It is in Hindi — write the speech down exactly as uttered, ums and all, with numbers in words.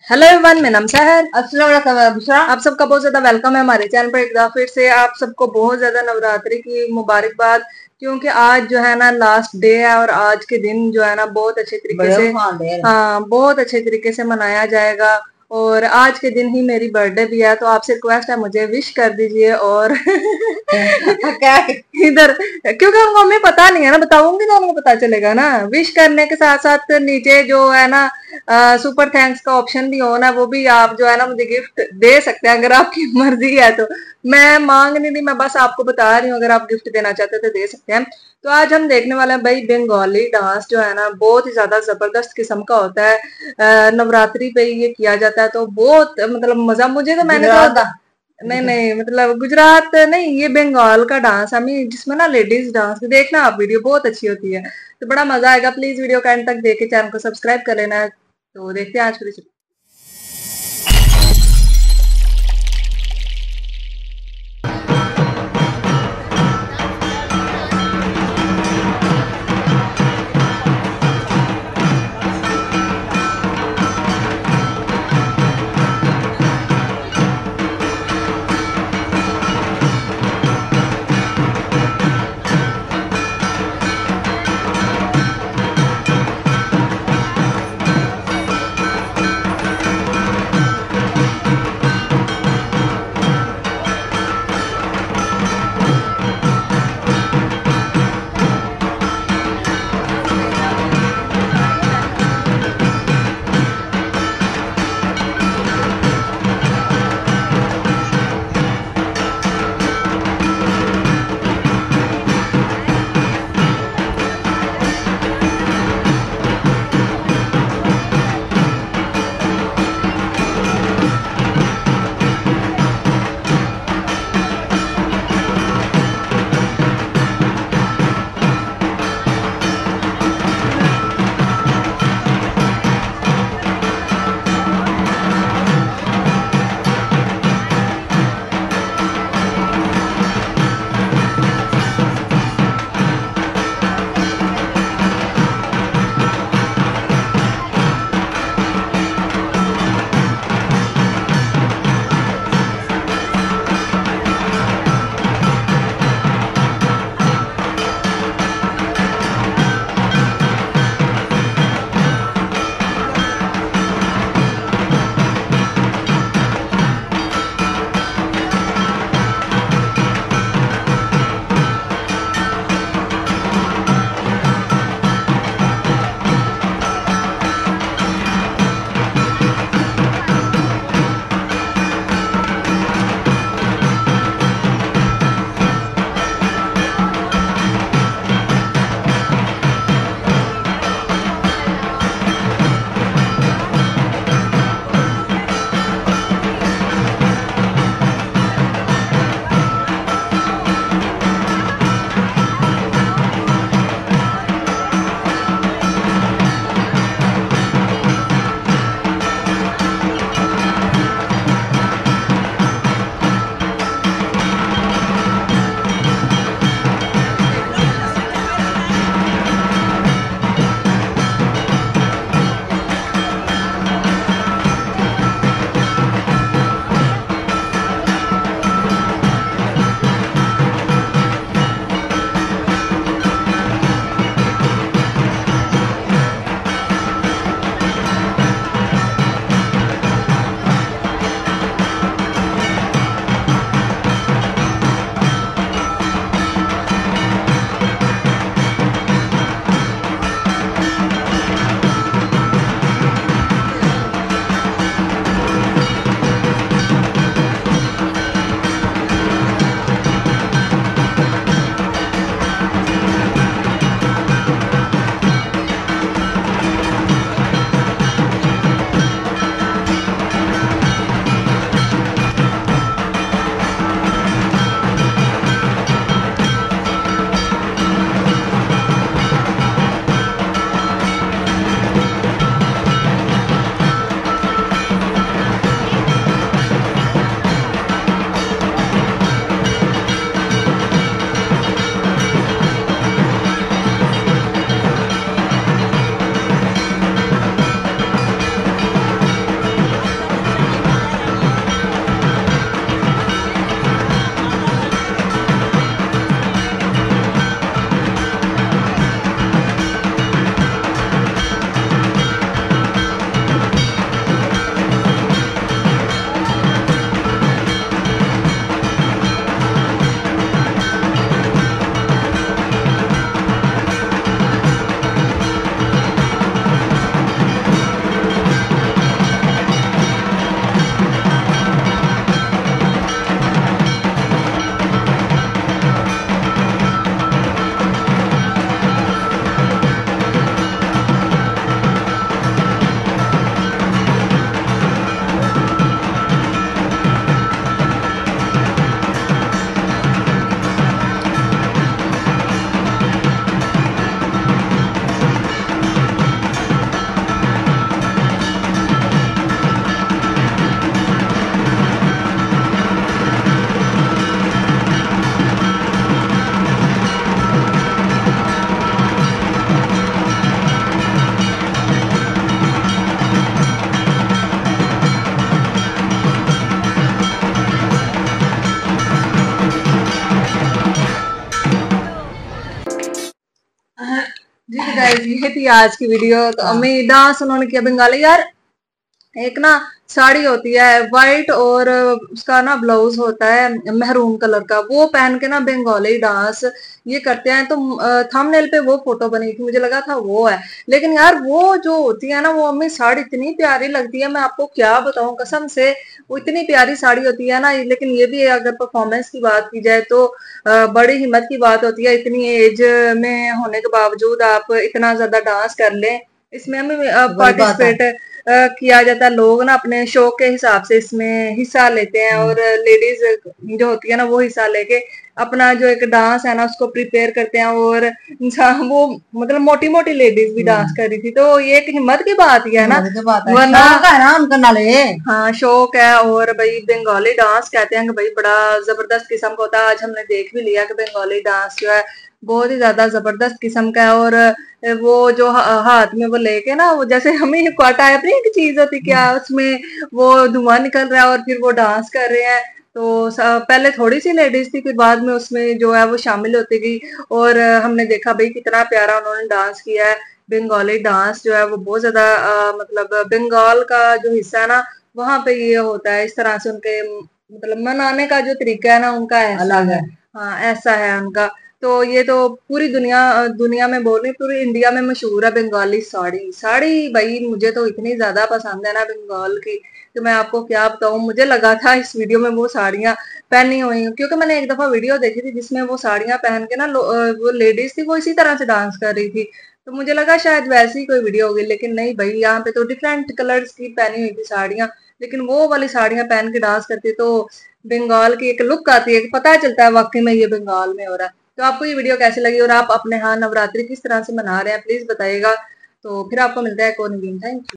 हेलो एवरीवन, मेरा नाम सहर। अस्सलाम वालेकुम। आप सबका बहुत ज्यादा वेलकम है हमारे चैनल पर। एक बार फिर से आप सबको बहुत ज्यादा नवरात्रि की मुबारकबाद, क्योंकि आज जो है ना लास्ट डे है और आज के दिन जो है ना बहुत अच्छे तरीके बड़े से, उफान दे रहे हाँ, बहुत अच्छे तरीके से मनाया जाएगा। और आज के दिन ही मेरी बर्थडे भी है, तो आपसे रिक्वेस्ट है मुझे विश कर दीजिए। और हैं। क्या इधर क्योंकि उनको हमें पता नहीं है ना, बताऊंगी तो उनको पता चलेगा ना। विश करने के साथ साथ नीचे जो है ना सुपर थैंक्स का ऑप्शन भी हो ना, वो भी आप जो है ना मुझे गिफ्ट दे सकते हैं अगर आपकी मर्जी है तो। मैं मांग नहीं रही, मैं बस आपको बता रही हूँ, अगर आप गिफ्ट देना चाहते हो तो दे सकते हैं। तो आज हम देखने वाले हैं भाई, बंगाली डांस जो है ना बहुत ही ज्यादा जबरदस्त किस्म का होता है। अ, नवरात्रि पे ये किया जाता है, तो बहुत मतलब मजा, मुझे तो, मैंने तो, गुजरात दा नहीं नहीं, मतलब गुजरात नहीं, ये बंगाल का डांस है जिसमें ना लेडीज डांस, देखना आप, वीडियो बहुत अच्छी होती है, तो बड़ा मजा आएगा। प्लीज वीडियो का एंड तक देखे, चैनल को सब्सक्राइब कर लेना है। तो देखते हैं आज की रेसिपी। गाइस ये थी आज की वीडियो। तो अम्मी डांस उन्होंने किया बंगाली। यार एक ना साड़ी होती है व्हाइट और उसका ना ब्लाउज होता है मेहरून कलर का, वो पहन के ना बंगाली डांस ये करते हैं। तो थंबनेल पे वो फोटो बनी थी, मुझे लगा था वो है, लेकिन यार वो जो होती है ना वो हमें साड़ी इतनी प्यारी लगती है, मैं आपको क्या बताऊं कसम से, वो इतनी प्यारी साड़ी होती है ना। लेकिन ये भी है, अगर परफॉर्मेंस की बात की जाए तो बड़ी हिम्मत की बात होती है, इतनी एज में होने के बावजूद आप इतना ज्यादा डांस कर लें। इसमें हमें पार्टिसिपेट किया जाता है, लोग ना अपने शौक के हिसाब से इसमें हिस्सा लेते हैं, और लेडीज जो होती है ना वो हिस्सा लेके अपना जो एक डांस है ना उसको प्रिपेयर करते हैं। और इंसान वो मतलब मोटी मोटी लेडीज भी डांस कर रही थी, तो ये एक हिम्मत की बात ही है ना, वरना है ना उनका नाले। हाँ शौक है। और भाई बंगाली डांस कहते हैं कि भाई बड़ा जबरदस्त किस्म का होता है। आज हमने देख भी लिया कि बंगाली डांस जो है बहुत ही ज्यादा जबरदस्त किस्म का है। और वो जो हाथ में वो लेके ना, वो जैसे हमें क्वाटा है अपनी एक चीज होती क्या, उसमें वो धुआं निकल रहा है और फिर वो डांस कर रहे हैं। तो पहले थोड़ी सी लेडीज थी, फिर बाद में उसमें जो है वो शामिल होती गई, और हमने देखा भाई कितना प्यारा उन्होंने डांस किया है। बंगाली डांस जो है वो बहुत ज्यादा मतलब बंगाल का जो हिस्सा है ना वहां पे ये होता है, इस तरह से उनके मतलब मनाने का जो तरीका है ना उनका ऐसा है। हाँ ऐसा है उनका। तो ये तो पूरी दुनिया दुनिया में बोल रही, पूरी इंडिया में मशहूर है बंगाली साड़ी। साड़ी भाई मुझे तो इतनी ज्यादा पसंद है ना बंगाल की, तो मैं आपको क्या बताऊं, मुझे लगा था इस वीडियो में वो साड़ियां पहनी हुई, क्योंकि मैंने एक दफा वीडियो देखी थी जिसमें वो साड़ियां पहन के ना वो लेडीज थी वो इसी तरह से डांस कर रही थी, तो मुझे लगा शायद वैसी ही कोई वीडियो होगी। लेकिन नहीं भाई, यहाँ पे तो डिफरेंट कलर्स की पहनी हुई थी साड़ियां, लेकिन वो वाली साड़ियां पहन के डांस करती तो बंगाल की एक लुक आती है, पता चलता है वाकई में ये बंगाल में हो रहा है। तो आपको ये वीडियो कैसी लगी और आप अपने यहाँ नवरात्रि किस तरह से मना रहे हैं प्लीज बताइएगा। तो फिर आपको मिलता है एक और नवीन। Thank you.